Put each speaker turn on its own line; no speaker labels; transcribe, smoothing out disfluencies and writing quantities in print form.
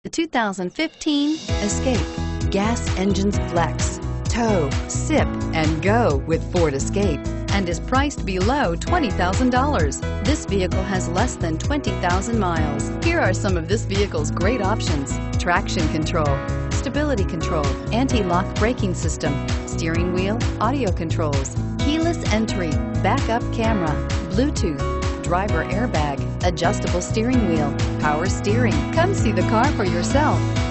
The 2015 Escape. Gas engines flex, tow, sip, and go with Ford Escape, and is priced below $20,000. This vehicle has less than 20,000 miles. Here are some of this vehicle's great options: traction control, stability control, anti-lock braking system, steering wheel audio controls, keyless entry, backup camera, Bluetooth, driver airbag, adjustable steering wheel, power steering. Come see the car for yourself.